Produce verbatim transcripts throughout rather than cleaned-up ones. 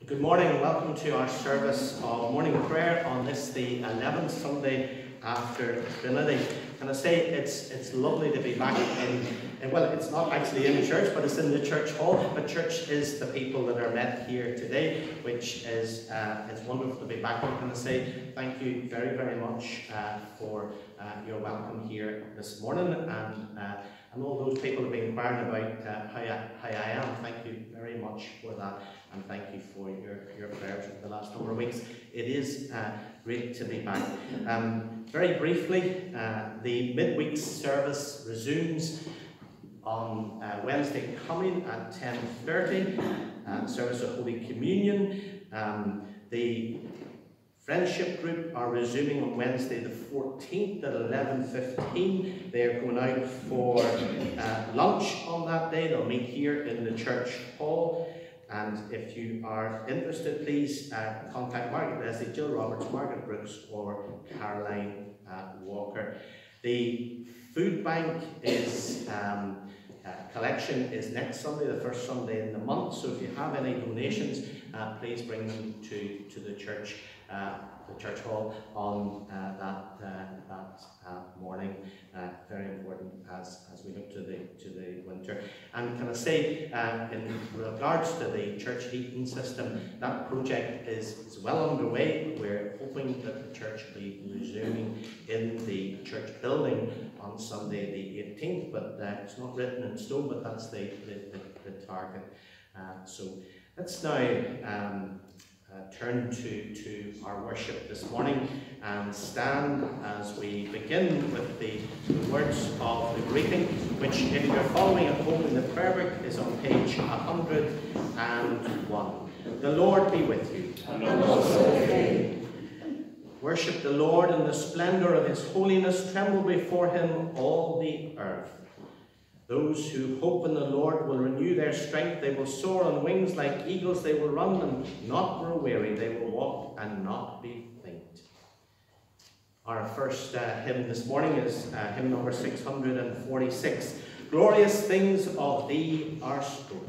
Good morning, welcome to our service of morning prayer on this, the eleventh Sunday after Trinity. And I say it's it's lovely to be back in, in, well, it's not actually in church, but it's in the church hall. But church is the people that are met here today, which is uh, it's wonderful to be back. I'm going to say thank you very, very much uh, for uh, your welcome here this morning. And uh, And all those people have been inquiring about uh, how, I, how I am. Thank you very much for that, and thank you for your, your prayers over the last number of weeks. It is uh, great to be back. Um, very briefly, uh, the midweek service resumes on uh, Wednesday coming at ten thirty, uh, service of Holy Communion. Um, the Friendship group are resuming on Wednesday the fourteenth at eleven fifteen. They're going out for uh, lunch on that day. They'll meet here in the church hall. And if you are interested, please uh, contact Margaret Leslie, Jill Roberts, Margaret Brooks, or Caroline uh, Walker. The food bank is um, uh, collection is next Sunday, the first Sunday in the month. So if you have any donations, uh, please bring them to, to the church. Uh, the church hall on uh, that uh, that uh, morning. Uh, very important as as we look to the to the winter. And can I say, uh, in regards to the church heating system, that project is, is well underway. We're hoping that the church will be resuming in the church building on Sunday the eighteenth. But uh, it's not written in stone. But that's the the, the, the target. Uh, so let's now. Um, Uh, turn to, to our worship this morning and stand as we begin with the, the words of the greeting, which, if you're following at home in the prayer book, is on page one hundred and one. The Lord be with you. And also with you. Worship the Lord in the splendour of his holiness. Tremble before him, all the earth. Those who hope in the Lord will renew their strength. They will soar on wings like eagles. They will run and not grow weary. They will walk and not be faint. Our first uh, hymn this morning is uh, hymn number six hundred forty-six. Glorious things of thee are spoken.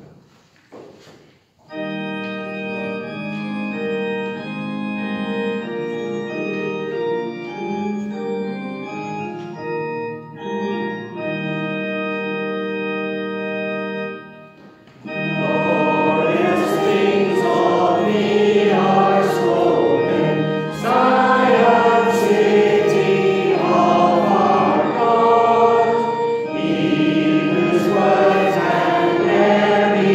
Whose words and very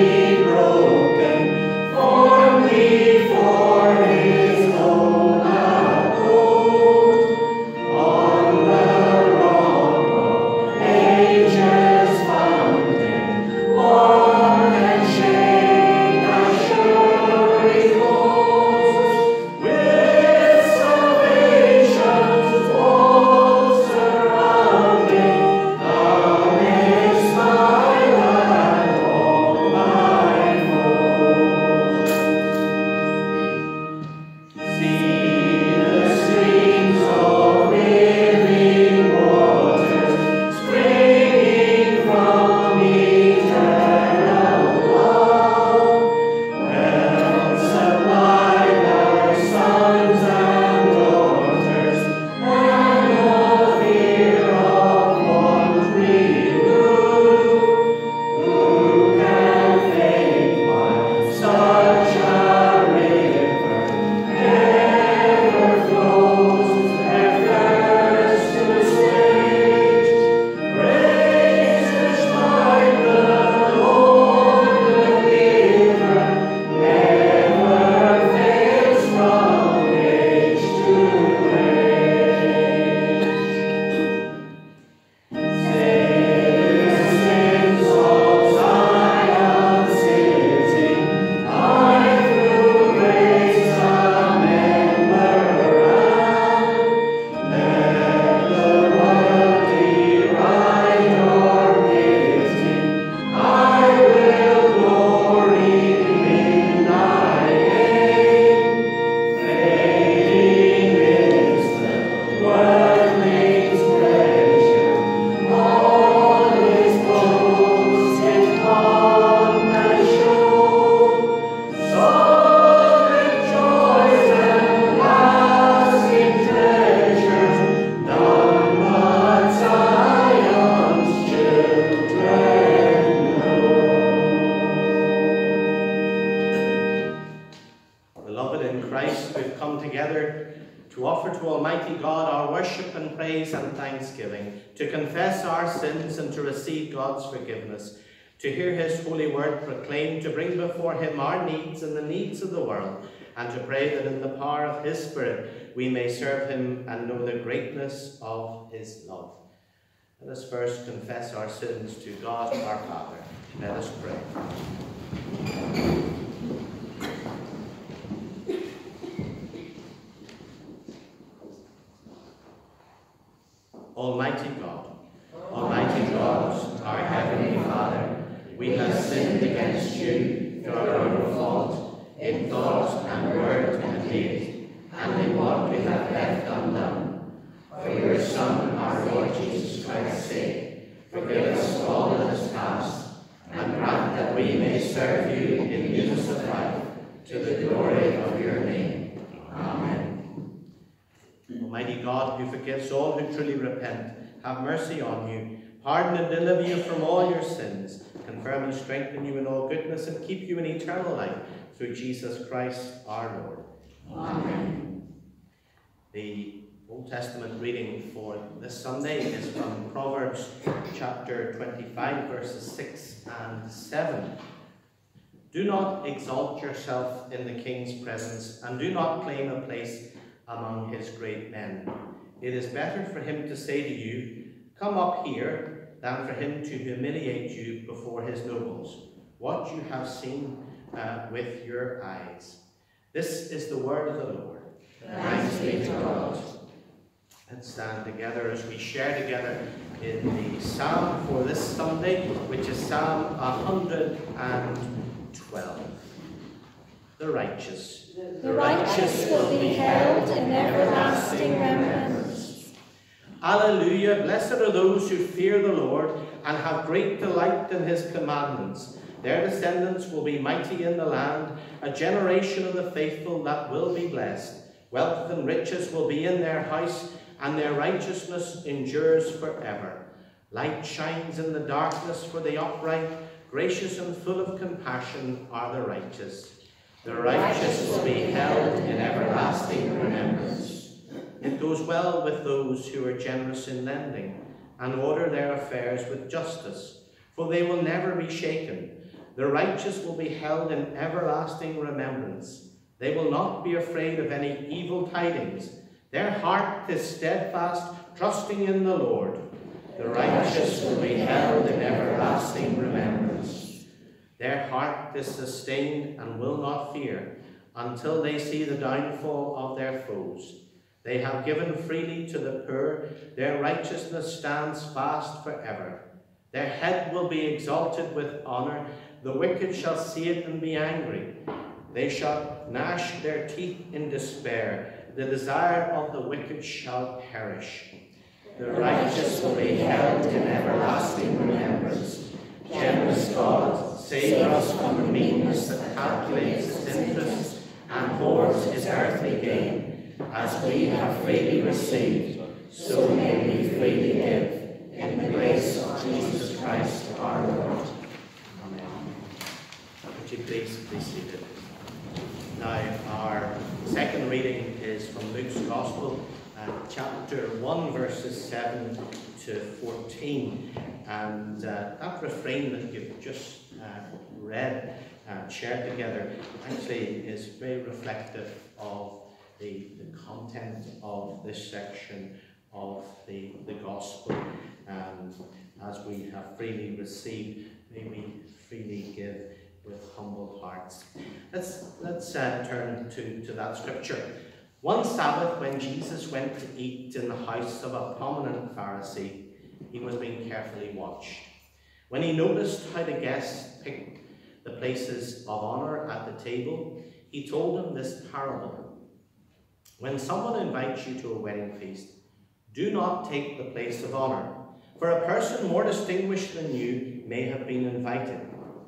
together to offer to Almighty God our worship and praise and thanksgiving, to confess our sins and to receive God's forgiveness, to hear his holy word proclaimed, to bring before him our needs and the needs of the world, and to pray that in the power of his Spirit we may serve him and know the greatness of his love. Let us first confess our sins to God our Father. Let us pray. Almighty God, Almighty God, our Heavenly Father, we have sinned against you through our own fault, in thought and word and deed, and in what we have left undone. For your Son, our Lord Jesus Christ's sake, forgive us all that has passed, and grant that we may serve you in newness of life, to the glory of your name. Amen. Almighty God, who forgives all who truly repent, have mercy on you, pardon and deliver you from all your sins, confirm and strengthen you in all goodness, and keep you in eternal life, through Jesus Christ our Lord. Amen. The Old Testament reading for this Sunday is from Proverbs chapter twenty-five, verses six and seven. Do not exalt yourself in the king's presence, and do not claim a place among his great men. It is better for him to say to you, "Come up here," than for him to humiliate you before his nobles. What you have seen uh, with your eyes. This is the word of the Lord. Thanks be to God. Let's stand together as we share together in the psalm for this Sunday, which is Psalm one hundred twelve. The righteous. The righteous will be held in everlasting remembrance. Alleluia! Blessed are those who fear the Lord and have great delight in his commandments. Their descendants will be mighty in the land, a generation of the faithful that will be blessed. Wealth and riches will be in their house, and their righteousness endures forever. Light shines in the darkness for the upright. Gracious and full of compassion are the righteous. The righteous will be held in everlasting remembrance. It goes well with those who are generous in lending and order their affairs with justice, for they will never be shaken. The righteous will be held in everlasting remembrance. They will not be afraid of any evil tidings. Their heart is steadfast, trusting in the Lord. The righteous will be held in everlasting remembrance. Their heart is sustained and will not fear until they see the downfall of their foes. They have given freely to the poor. Their righteousness stands fast forever. Their head will be exalted with honor. The wicked shall see it and be angry. They shall gnash their teeth in despair. The desire of the wicked shall perish. The righteous will be held in everlasting remembrance. Generous God, save us from the meanness that calculates its interest and hoards its earthly gain. As we have freely received, so may we freely give, in the grace of Jesus Christ our Lord. Amen. Would you please be seated? Now, our second reading is from Luke's Gospel, uh, chapter one, verses seven to fourteen. And uh, that refrain that you've just uh, read and shared together actually is very reflective of the, the content of this section of the, the Gospel. And as we have freely received, may we freely give with humble hearts. Let's, let's uh, turn to, to that scripture. One Sabbath, when Jesus went to eat in the house of a prominent Pharisee, he was being carefully watched. When he noticed how the guests picked the places of honor at the table, he told them this parable. When someone invites you to a wedding feast, do not take the place of honor, for a person more distinguished than you may have been invited.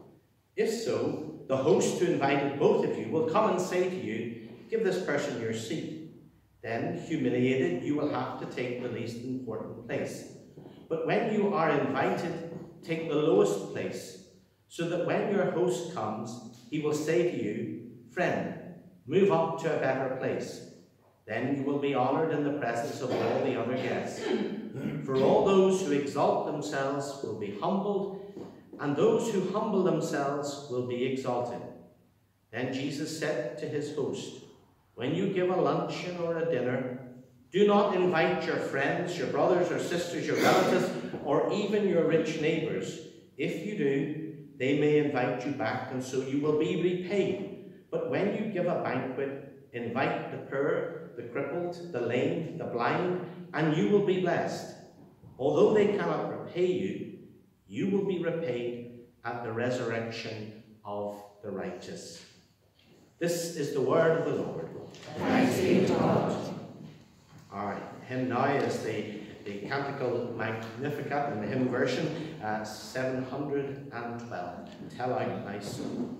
If so, the host who invited both of you will come and say to you, give this person your seat. Then, humiliated, you will have to take the least important place. But when you are invited, take the lowest place, so that when your host comes, he will say to you, friend, move up to a better place. Then you will be honoured in the presence of all the other guests. For all those who exalt themselves will be humbled, and those who humble themselves will be exalted. Then Jesus said to his host, when you give a luncheon or a dinner, do not invite your friends, your brothers or sisters, your relatives, or even your rich neighbours. If you do, they may invite you back, and so you will be repaid. But when you give a banquet, invite the poor, the crippled, the lame, the blind, and you will be blessed. Although they cannot repay you, you will be repaid at the resurrection of the righteous. This is the word of the Lord. Thanks be to God. All right, hymn now is the, the Canticle Magnificat in the hymn version, uh, seven hundred twelve. Tell out my soul.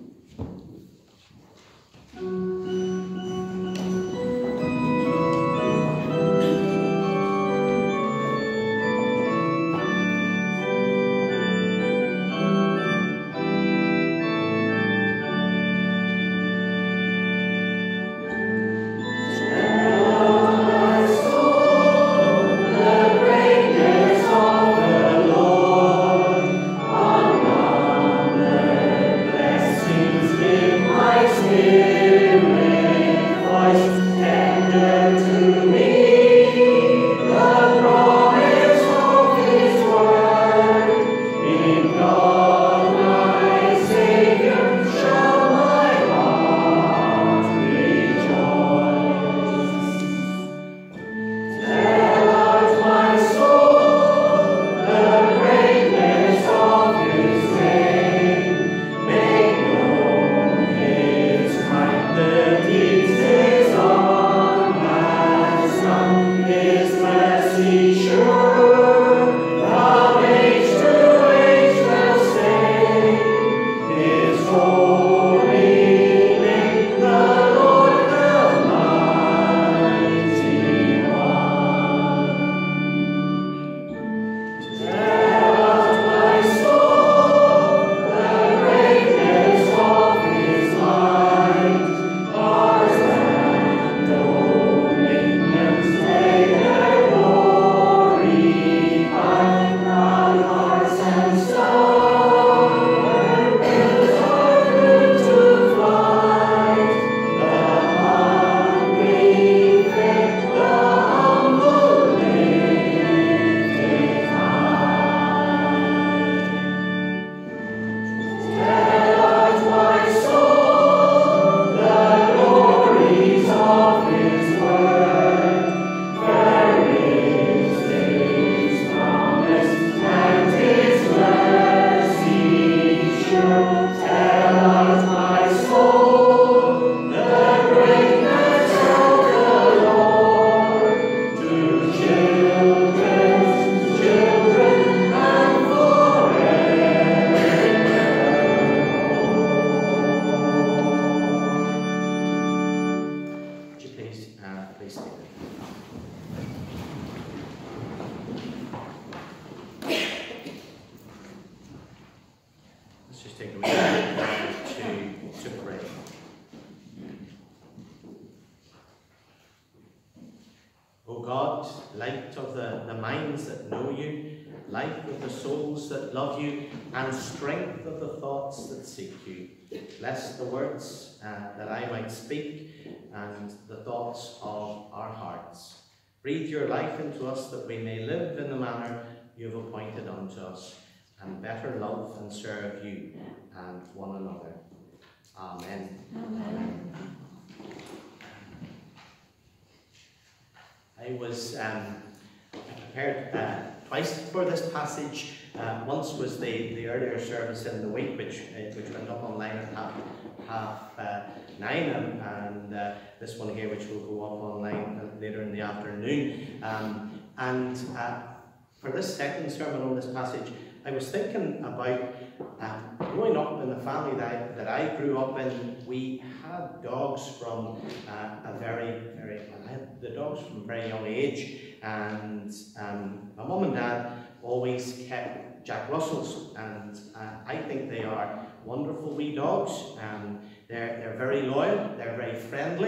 Bless the words uh, that I might speak and the thoughts of our hearts. Breathe your life into us that we may live in the manner you have appointed unto us and better love and serve you and one another. Amen. Amen. I was um, prepared uh, twice for this passage. Uh, once was the, the earlier service in the week, which uh, which went up online at half, half uh, nine, and, and uh, this one here, which will go up online later in the afternoon. Um, and uh, for this second sermon on this passage, I was thinking about uh, growing up in the family that I, that I grew up in. We had dogs from uh, a very, very, I had the dogs from a very young age, and um, my mum and dad always kept Jack Russells, and uh, I think they are wonderful wee dogs. Um, they're, they're very loyal, they're very friendly,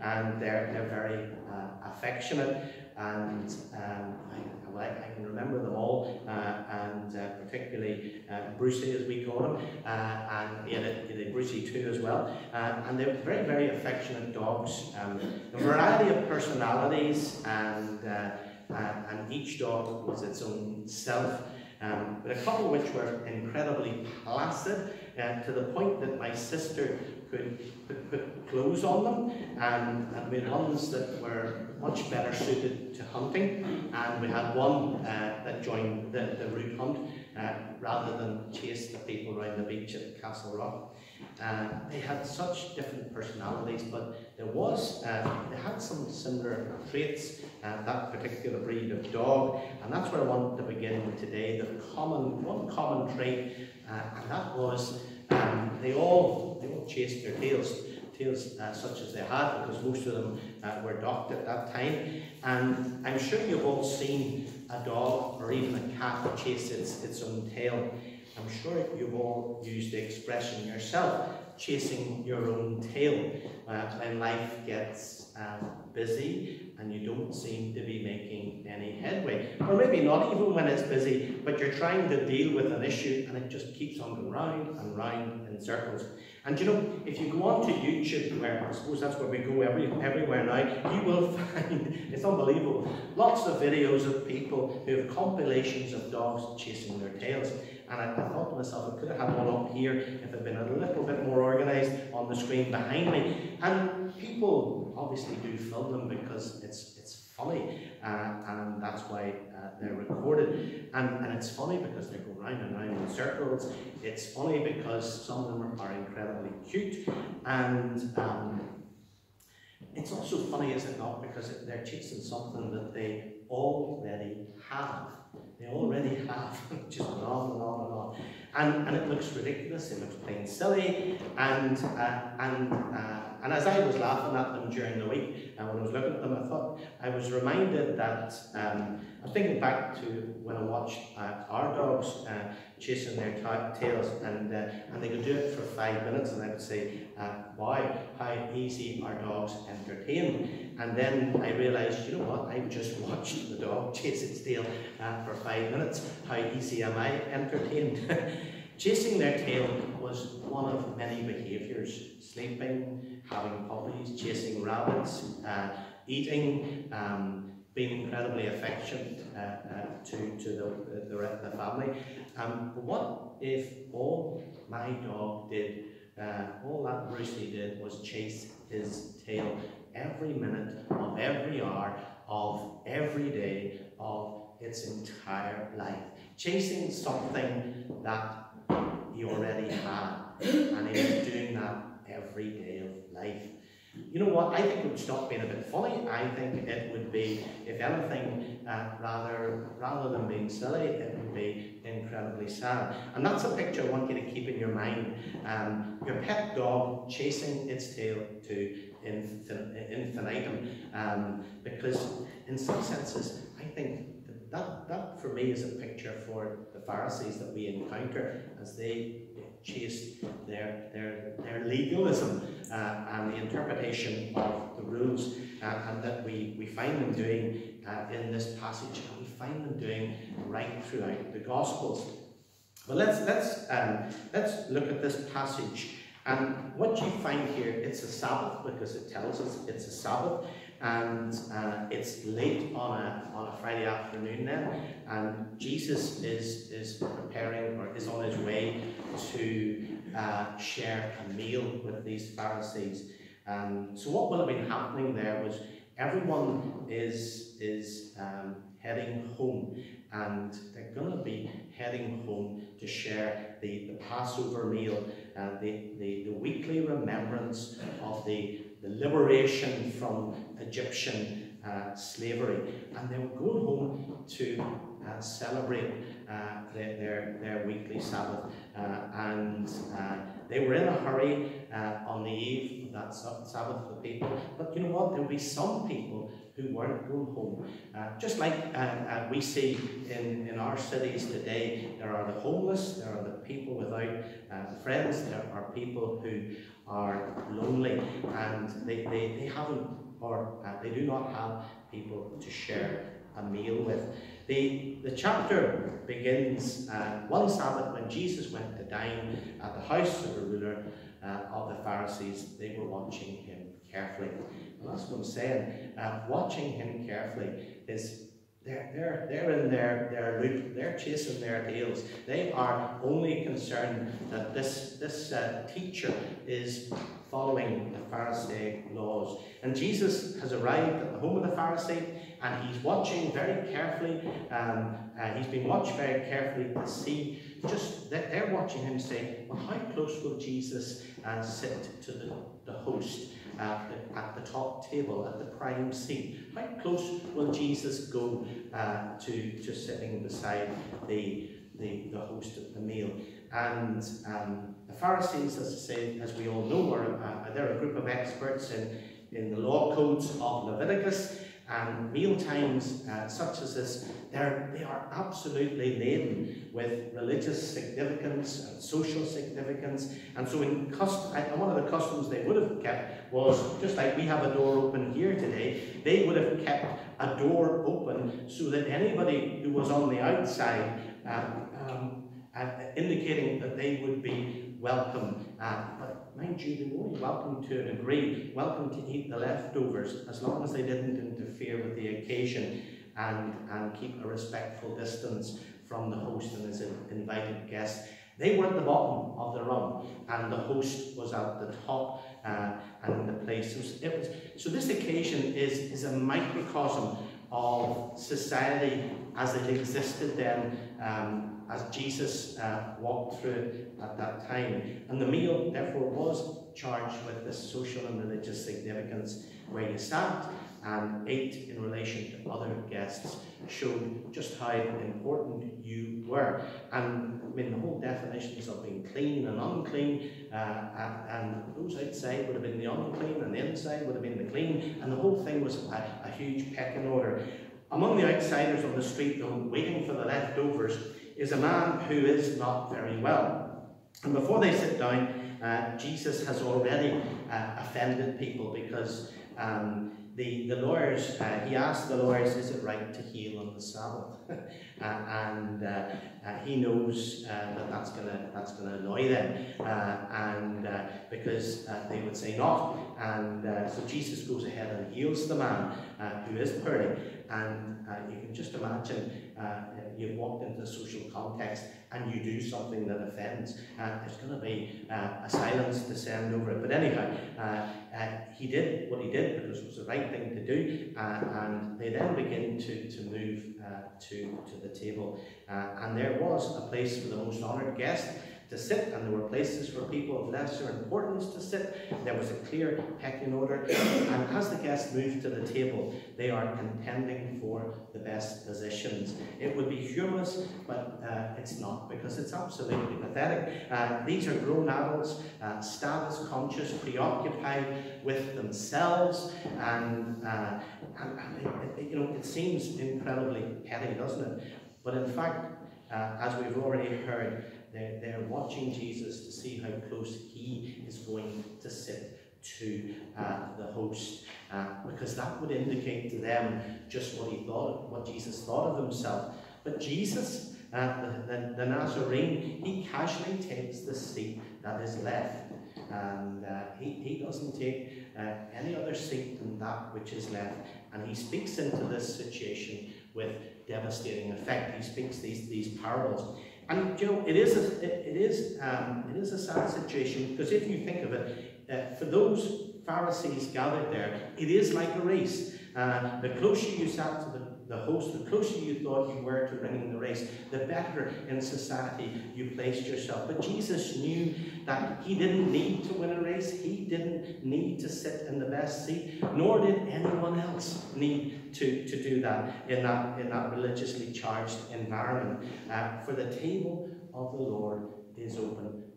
and they're, they're very uh, affectionate, and um, I, well, I, I can remember them all, uh, and uh, particularly uh, Brucey, as we call him, uh, and he had, a, he had a Brucey too as well, uh, and they were very, very affectionate dogs, um, a variety of personalities, and, uh, uh, and each dog was its own self. Um, but a couple which were incredibly placid, uh, to the point that my sister could put, put clothes on them, and, and we had ones that were much better suited to hunting, and we had one uh, that joined the, the route hunt uh, rather than chase the people around the beach at Castle Rock. Uh, they had such different personalities, but there was, uh, they had some similar traits, uh, that particular breed of dog, and that's where I want to begin today. The common, one common trait, uh, and that was um, they all they all chased their tails, tails uh, such as they had, because most of them uh, were docked at that time. And I'm sure you've all seen a dog or even a cat chase its, its own tail. I'm sure you've all used the expression yourself, chasing your own tail, uh, when life gets uh, busy and you don't seem to be making any headway. Or maybe not even when it's busy, but you're trying to deal with an issue and it just keeps on going round and round in circles. And you know, if you go on to YouTube, where I suppose that's where we go every, everywhere now, you will find, it's unbelievable, lots of videos of people who have compilations of dogs chasing their tails. And I, I thought to myself, I could have had one up here if it had been a little bit more organised on the screen behind me. And people obviously do film them because it's it's funny, uh, and that's why uh, they're recorded. And, and it's funny because they go round and round in circles. It's funny because some of them are incredibly cute, and um, it's also funny, is it not, because they're chasing something that they already have. They already have, just on and on and on and on. And, and it looks ridiculous, it looks plain silly, and, uh, and, uh, and as I was laughing at them during the week, and when I was looking at them, I thought, I was reminded that, um, I was thinking back to when I watched uh, our dogs uh, chasing their tails, and, uh, and they could do it for five minutes, and I would say, uh, wow, how easy our dogs entertain. And then I realised, you know what, I've just watched the dog chase its tail uh, for five minutes. How easy am I entertained? Chasing their tail was one of many behaviours. Sleeping, having puppies, chasing rabbits, uh, eating, um, being incredibly affectionate uh, uh, to, to the, the rest of the family. Um, but what if all my dog did, uh, all that Brucey did was chase his tail every minute of every hour of every day of its entire life, chasing something that he already had, and he was doing that every day of life. You know what, I think it would stop being a bit funny. I think it would be, if anything, uh, rather, rather than being silly, it would be incredibly sad. And that's a picture I want you to keep in your mind. Um, your pet dog chasing its tail to infinitum, um, because in some senses, I think that, that that for me is a picture for the Pharisees that we encounter as they chase their their their legalism uh, and the interpretation of the rules, uh, and that we we find them doing uh, in this passage, and we find them doing right throughout the Gospels. But let's let's um, let's look at this passage. And what you find here, it's a Sabbath, because it tells us it's a Sabbath, and uh, it's late on a, on a Friday afternoon then, and Jesus is, is preparing, or is on his way to uh, share a meal with these Pharisees. Um, so what will have been happening there was everyone is, is um, heading home, and they're going to be heading home to share the, the Passover meal, uh, the, the, the weekly remembrance of the, the liberation from Egyptian uh, slavery. And they were going home to uh, celebrate uh, their, their, their weekly Sabbath. Uh, and uh, they were in a hurry uh, on the eve of that Sabbath for the people. But you know what? There will be some people who weren't going home. Uh, just like uh, uh, we see in, in our cities today, there are the homeless, there are the people without uh, friends, there are people who are lonely, and they, they, they haven't, or uh, they do not have people to share a meal with. The, the chapter begins uh, one Sabbath when Jesus went to dine at the house of the ruler uh, of the Pharisees. They were watching him carefully. And that's what I'm saying. Uh, watching him carefully is they're, they're, they're in their, their loop. They're chasing their tails. They are only concerned that this, this uh, teacher is following the Pharisaic laws. And Jesus has arrived at the home of the Pharisee, and he's watching very carefully. Um, uh, he's been watched very carefully to see just that they're watching him say, well, how close will Jesus uh, sit to the, the host uh, at the top table, at the prime seat? How close will Jesus go uh, to, to sitting beside the, the, the host of the meal? And um, the Pharisees, as I say, as we all know, are, uh, they're a group of experts in, in the law codes of Leviticus. And meal times uh, such as this, they're, they are absolutely laden with religious significance and social significance. And so in cust and one of the customs they would have kept was, just like we have a door open here today, they would have kept a door open so that anybody who was on the outside, um, um, uh, indicating that they would be welcome. Uh, but mind you, they were only welcome to a degree, welcome to eat the leftovers, as long as they didn't interfere with the occasion and, and keep a respectful distance from the host and his invited guests. They were at the bottom of the rung, and the host was at the top uh, and the place. It was, it was, so this occasion is, is a microcosm of society as it existed then, um, as Jesus uh, walked through it at that time. And the meal, therefore, was charged with this social and religious significance, where you sat and ate in relation to other guests, showed just how important you were. And I mean, the whole definitions of being clean and unclean, uh, and, and those outside would have been the unclean, and the inside would have been the clean, and the whole thing was a, a huge pecking order. Among the outsiders on the street, though, waiting for the leftovers, is a man who is not very well. And before they sit down, uh, Jesus has already uh, offended people, because um, the, the lawyers, uh, he asked the lawyers, is it right to heal on the Sabbath? uh, and uh, uh, he knows uh, that that's going to that's gonna annoy them, uh, and uh, because uh, they would say not. And uh, so Jesus goes ahead and heals the man uh, who is poorly. And uh, you can just imagine uh, you've walked into a social context and you do something that offends. Uh, there's going to be uh, a silence descend over it. But anyhow, uh, uh, he did what he did because it was the right thing to do. Uh, and they then begin to, to move uh, to, to the table. Uh, and there was a place for the most honoured guest to sit, and there were places for people of lesser importance to sit. There was a clear pecking order, and as the guests moved to the table, they are contending for the best positions. It would be humorous, but uh, it's not, because it's absolutely pathetic. Uh, these are grown adults, uh, status conscious, preoccupied with themselves, and, uh, and, and it, it, you know, it seems incredibly petty, doesn't it? But in fact, uh, as we've already heard, They're, they're watching Jesus to see how close he is going to sit to uh, the host, uh, because that would indicate to them just what he thought, what Jesus thought of himself. But Jesus, uh, the, the, the Nazarene, he casually takes the seat that is left, and uh, he, he doesn't take uh, any other seat than that which is left, and he speaks into this situation with devastating effect. He speaks these, these parables. And you know, it is a, it, it is um, it is a sad situation, because if you think of it, uh, for those Pharisees gathered there, it is like a race. Uh, the closer you sat to the, the host, the closer you thought you were to winning the race, the better in society you placed yourself. But Jesus knew that he didn't need to win a race. He didn't need to sit in the best seat, nor did anyone else need to, to do that in that in that religiously charged environment. Uh, for the table of the Lord is open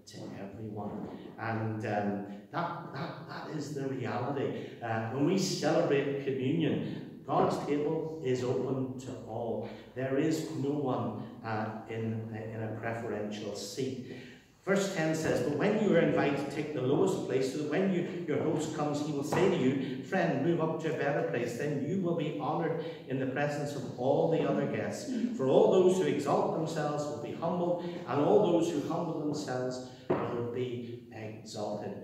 to everyone. And um, that, that, that is the reality. Uh, when we celebrate communion, God's table is open to all. There is no one uh, in, in a preferential seat. Verse ten says, but when you are invited, take the lowest place, so that when you, your host comes, he will say to you, friend, move up to a better place. Then you will be honoured in the presence of all the other guests. For all those who exalt themselves will be humbled, and all those who humble themselves will be exalted.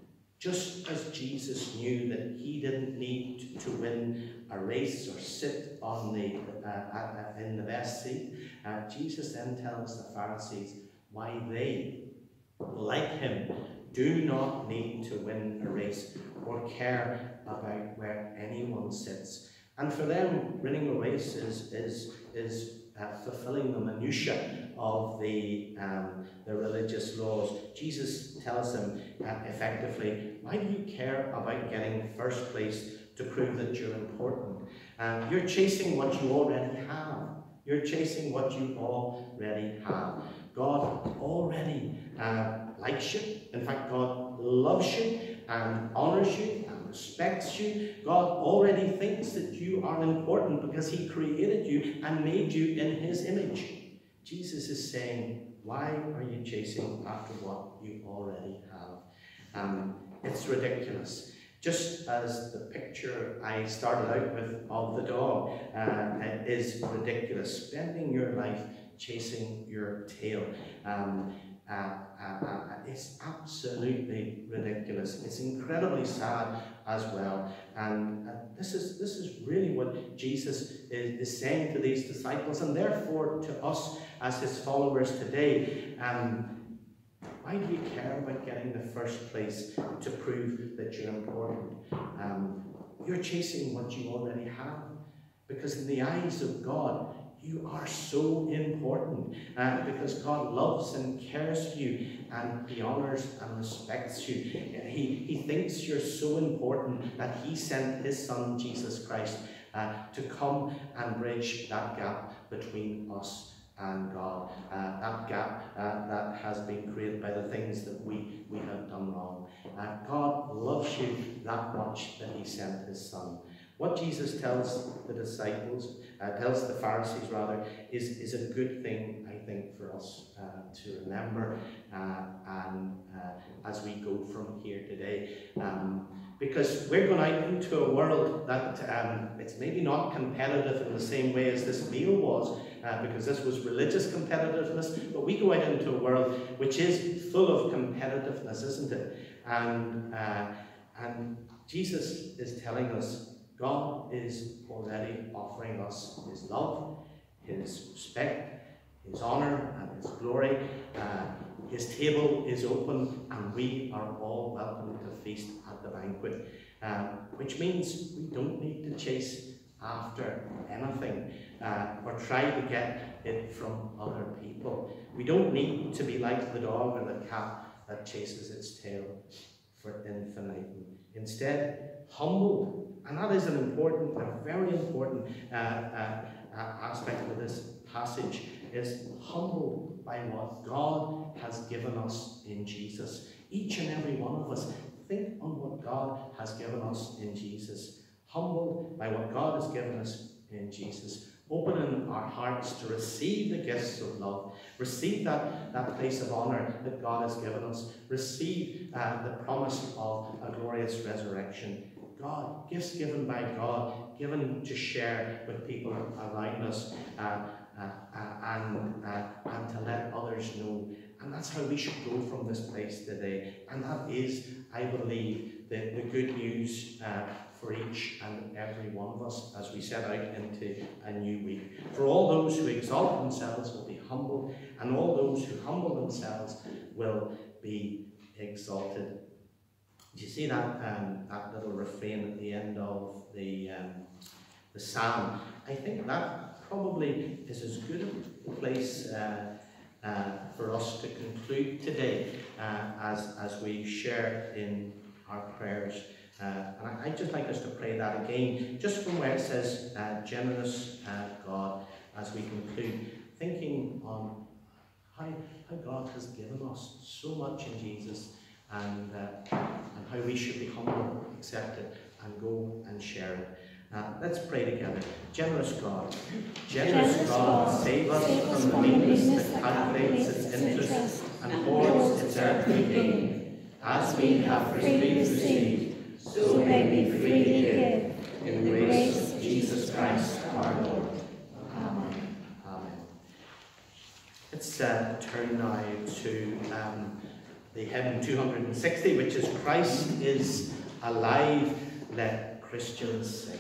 Just as Jesus knew that he didn't need to win a race or sit on the uh, uh, in the best seat, uh, Jesus then tells the Pharisees why they, like him, do not need to win a race or care about where anyone sits. And for them, winning a race is is is uh, fulfilling the minutiae of the um, the religious laws. Jesus tells them uh, effectively, why do you care about getting first place to prove that you're important? Uh, you're chasing what you already have. You're chasing what you already have. God already uh, likes you. In fact, God loves you and honours you and respects you. God already thinks that you are important because he created you and made you in his image. Jesus is saying, why are you chasing after what you already have? Um, it's ridiculous. Just as the picture I started out with of the dog uh, is ridiculous. Spending your life chasing your tail. Um, uh, uh, uh, it's absolutely ridiculous. It's incredibly sad as well. And uh, this is this is really what Jesus is, is saying to these disciples, and therefore to us as his followers today. Um, Why do you care about getting the first place to prove that you're important? Um, you're chasing what you already have. Because in the eyes of God, you are so important. Uh, because God loves and cares for you, and he honours and respects you. He, he thinks you're so important that he sent his son, Jesus Christ, uh, to come and bridge that gap between us and God, uh, that gap uh, that has been created by the things that we, we have done wrong. Uh, God loves you that much that he sent his son. What Jesus tells the disciples, uh, tells the Pharisees rather, is, is a good thing, I think, for us uh, to remember uh, and uh, as we go from here today. Um, Because we're going out into a world that um, it's maybe not competitive in the same way as this meal was, uh, because this was religious competitiveness, but we go out into a world which is full of competitiveness, isn't it? And, uh, and Jesus is telling us God is already offering us his love, his respect, his honour and his glory. Uh, his table is open and we are all welcome to feast at the banquet, uh, which means we don't need to chase after anything uh, or try to get it from other people. We don't need to be like the dog or the cat that chases its tail for infinitum. Instead, humble, and that is an important, a very important uh, uh, uh, aspect of this passage, is humbled by what God has given us in Jesus. Each and every one of us, think on what God has given us in Jesus. Humbled by what God has given us in Jesus. Opening our hearts to receive the gifts of love. Receive that, that place of honour that God has given us. Receive uh, the promise of a glorious resurrection. God, gifts given by God, given to share with people around us. Uh, Uh, uh, and, uh, and to let others know. And that's how we should go from this place today. And that is, I believe, the, the good news uh, for each and every one of us as we set out into a new week. For all those who exalt themselves will be humbled, and all those who humble themselves will be exalted. Do you see that, um, that little refrain at the end of the, um, the psalm? I think that probably is as good a place uh, uh, for us to conclude today uh, as, as we share in our prayers. Uh, and I, I'd just like us to pray that again, just from where it says, uh, generous uh, God, as we conclude, thinking on how, how God has given us so much in Jesus, and, uh, and how we should be humble, accept it, and go and share it. Uh, let's pray together. Generous God, generous, generous God, God, save us save from, from the meanness that calculates its interest and hoards its earthly gain. As we have freely received, so may we freely give, in the grace of Jesus Christ our Lord. Amen. Amen. Let's uh, turn now to um, the hymn two hundred sixty, which is Christ is alive, let Christians sing.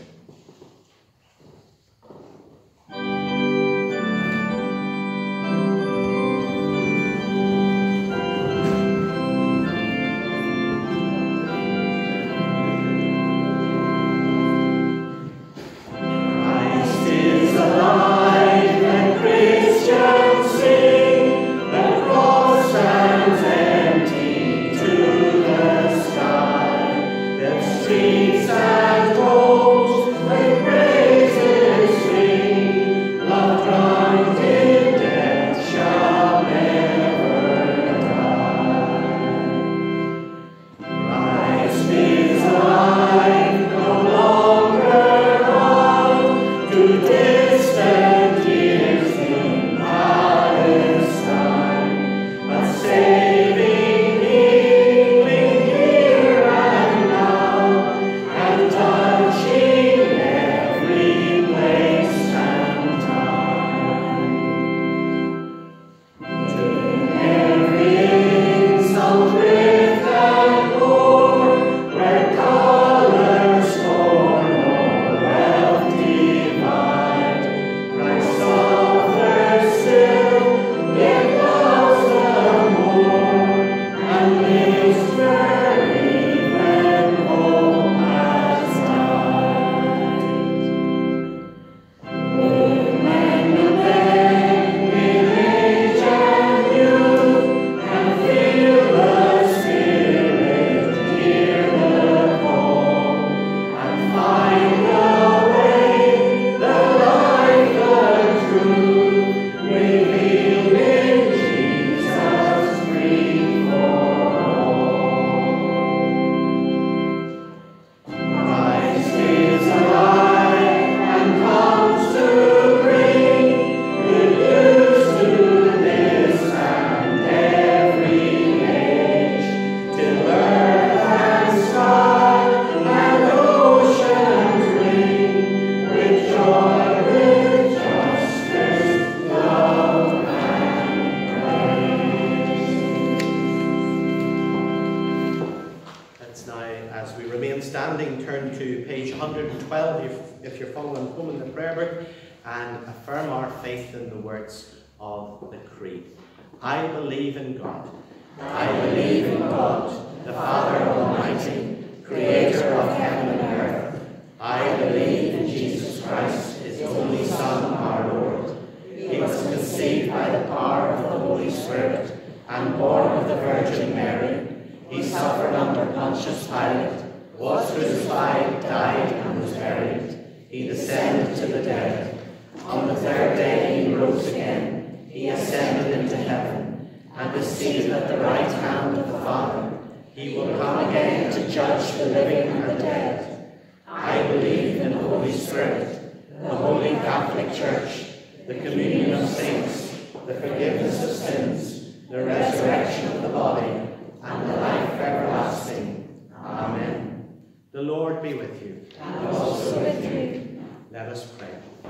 I believe in God. I believe in God, the Father Almighty, creator of heaven and earth. I believe in Jesus Christ, his only Son, our Lord. He was conceived by the power of the Holy Spirit and born of the Virgin Mary. He suffered under Pontius Pilate, was crucified, died, and was buried. He descended to the dead. On the third day he rose again. He ascended into heaven, and is seated at the right hand of the Father. He will come again to judge the living and the dead. I believe in the Holy Spirit, the Holy Catholic Church, the communion of saints, the forgiveness of sins, the resurrection of the body, and the life everlasting. Amen. The Lord be with you. And also with you. Let us pray.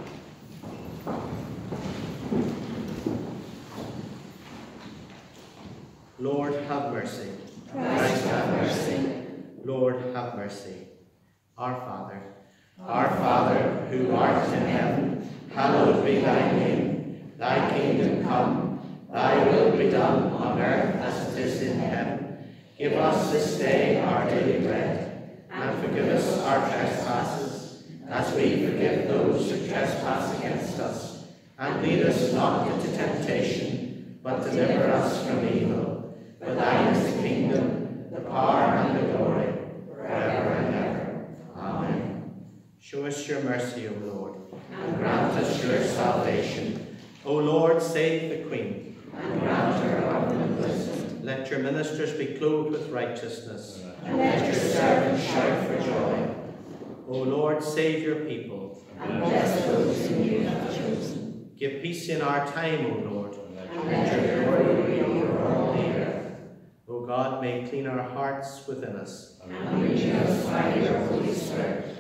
Lord, have mercy. Christ, have mercy. Lord, have mercy. Our Father, our Father, who art in heaven, hallowed be thy name. Thy kingdom come, thy will be done on earth as it is in heaven. Give us this day our daily bread, and forgive us our trespasses, as we forgive those who trespass against us. And lead us not into temptation, but deliver us from evil. For thine is the kingdom, the power, and the glory, forever and ever. Amen. Show us your mercy, O Lord, and grant us your salvation. O Lord, save the Queen. And granter of the wisdom. Let your ministers be clothed with righteousness. And let your servants shout for joy. O Lord, save your people. And bless those whom you have chosen. Give peace in our time, O Lord. And let your glory be over all the earth. O God, may clean our hearts within us. And renew us by your Holy Spirit.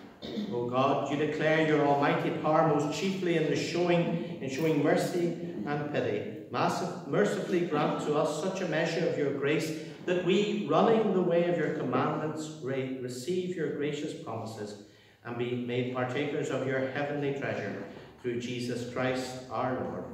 O God, you declare your almighty power most chiefly in the showing, in showing mercy and pity. Massive, mercifully grant to us such a measure of your grace that we, running the way of your commandments, re receive your gracious promises and be made partakers of your heavenly treasure through Jesus Christ our Lord.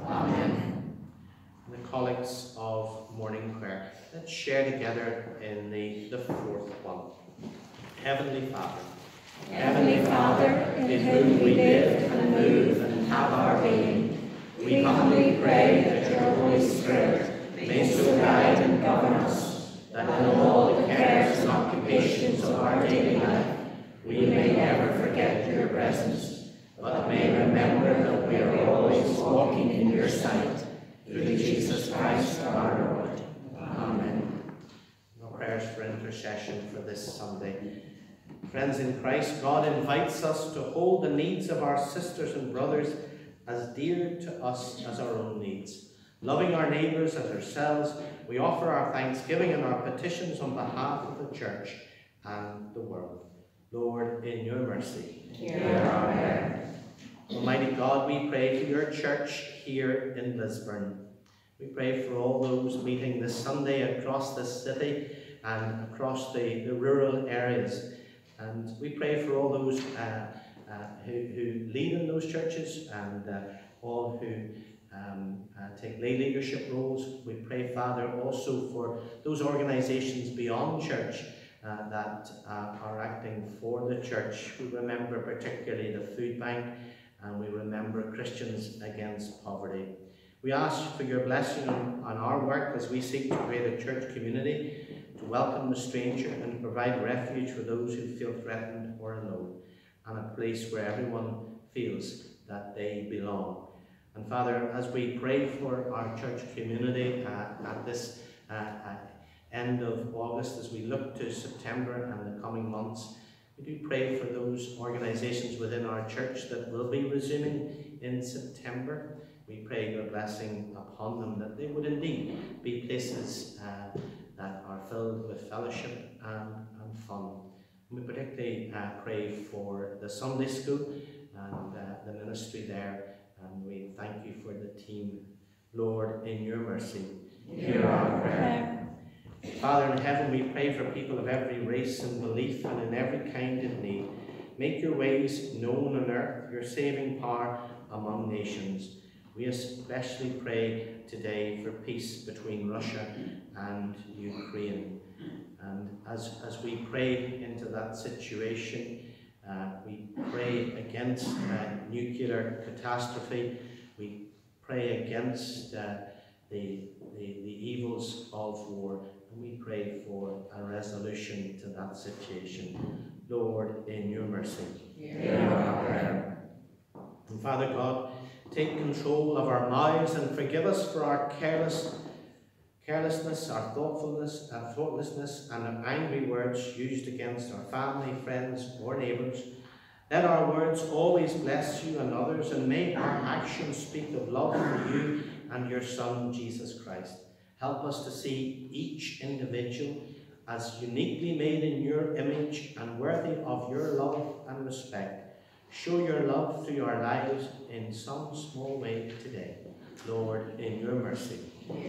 Amen. And the collects of morning prayer. Let's share together in the, the fourth one. Heavenly Father. Heavenly Father, in whom we live and move and have our being, we humbly pray that your Holy Spirit may so guide and govern us, that in all the cares and occupations of our daily life, we may never forget your presence, but may remember that we are always walking in your sight, through Jesus Christ our Lord. Amen. No prayers for intercession for this Sunday. Friends in Christ, God invites us to hold the needs of our sisters and brothers as dear to us as our own needs. Loving our neighbours as ourselves, we offer our thanksgiving and our petitions on behalf of the Church and the world. Lord, in your mercy, hear our prayer. Almighty God, we pray for your Church here in Lisburn. We pray for all those meeting this Sunday across this city and across the, the rural areas. And we pray for all those uh, uh, who, who lead in those churches and uh, all who um, uh, take lay leadership roles. We pray, Father, also for those organisations beyond church uh, that uh, are acting for the church. We remember particularly the food bank, and we remember Christians Against Poverty. We ask for your blessing on, on our work as we seek to create a church community, to welcome the stranger and to provide refuge for those who feel threatened or alone, and a place where everyone feels that they belong. And Father, as we pray for our church community uh, at this uh, uh, end of August, as we look to September and the coming months, we do pray for those organisations within our church that will be resuming in September. We pray your blessing upon them, that they would indeed be places uh, that are filled with fellowship and, and fun. And we particularly uh, pray for the Sunday school and uh, the ministry there, and we thank you for the team. Lord, in your mercy, hear our prayer. Father in heaven, we pray for people of every race and belief and in every kind of need. Make your ways known on earth, your saving power among nations. We especially pray today for peace between Russia and Ukraine. And as, as we pray into that situation, uh, we pray against uh, nuclear catastrophe. We pray against uh, the, the, the evils of war. And we pray for a resolution to that situation. Lord, in your mercy, hear our prayer. And Father God, take control of our mouths and forgive us for our careless, carelessness, our thoughtfulness, our thoughtlessness, and our angry words used against our family, friends, or neighbours. Let our words always bless you and others, and may our actions speak of love for you and your Son, Jesus Christ. Help us to see each individual as uniquely made in your image and worthy of your love and respect. Show your love through our lives in some small way today. Lord, in your mercy.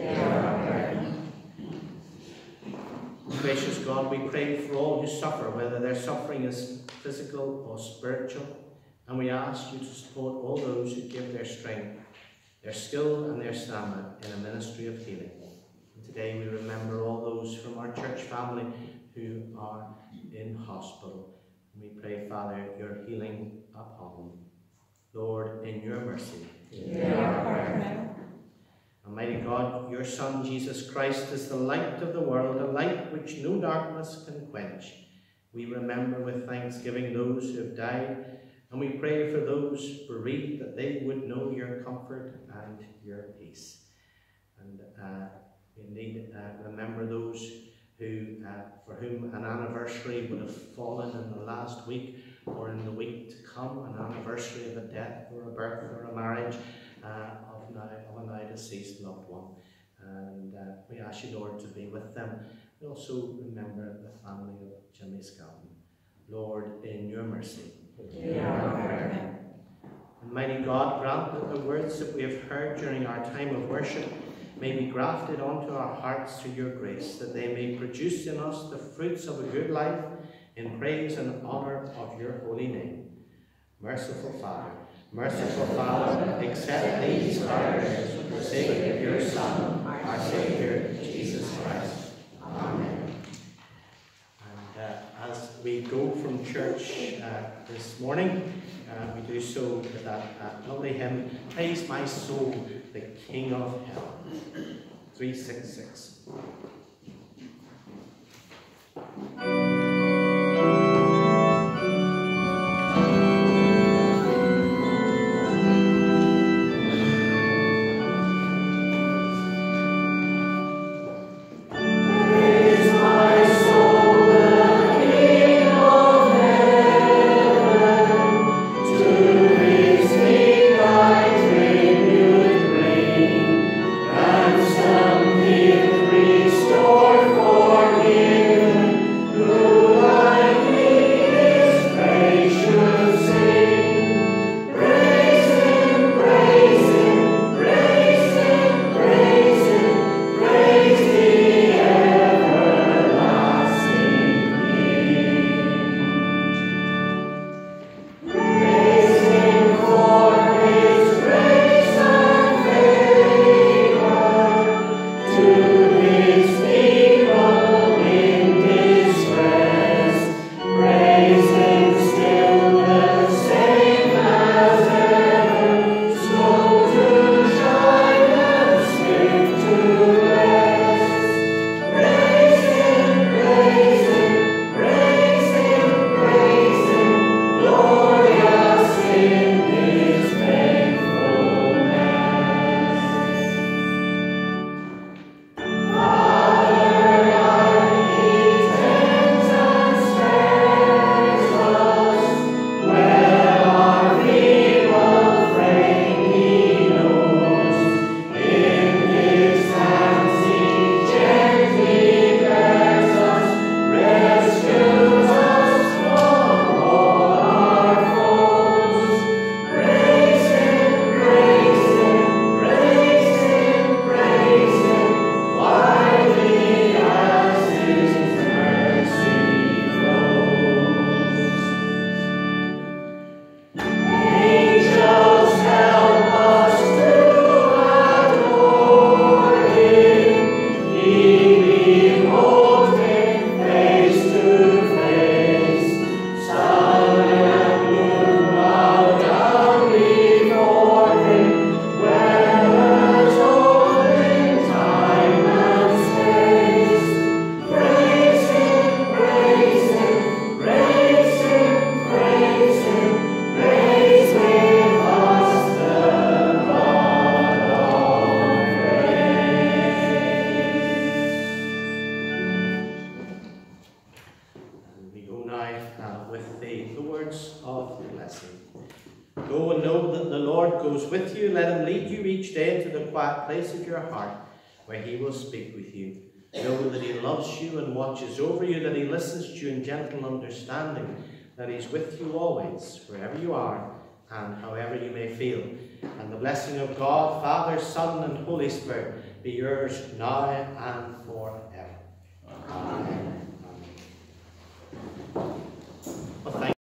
Gracious God, we pray for all who suffer, whether their suffering is physical or spiritual, and we ask you to support all those who give their strength, their skill and their stamina in a ministry of healing. And today we remember all those from our church family who are in hospital. And we pray, Father, your healing upon them. Lord, in your mercy. Yeah. Almighty God, your Son, Jesus Christ, is the light of the world, a light which no darkness can quench. We remember with thanksgiving those who have died, and we pray for those bereaved that they would know your comfort and your peace. And uh, we indeed uh, remember those who, uh, for whom an anniversary would have fallen in the last week or in the week to come, an anniversary of a death or a birth or a marriage uh, of, now, of a now deceased loved one. And uh, we ask you, Lord, to be with them. We also remember the family of Jimmy Skelton. Lord, in your mercy. Yeah. Almighty God, grant that the words that we have heard during our time of worship may be grafted onto our hearts through your grace, that they may produce in us the fruits of a good life in praise and honour of your holy name. Merciful Father, merciful Father, accept these prayers for the sake of your Son, our Saviour, Jesus Christ. Amen. And uh, as we go from church uh, this morning, uh, we do so with that uh, lovely hymn, Praise My Soul, the King of Heaven. three sixty-six. Go and know that the Lord goes with you. Let him lead you each day into the quiet place of your heart, where he will speak with you. Know that he loves you and watches over you, that he listens to you in gentle understanding, that he's with you always, wherever you are and however you may feel. And the blessing of God, Father, Son, and Holy Spirit be yours now and forever.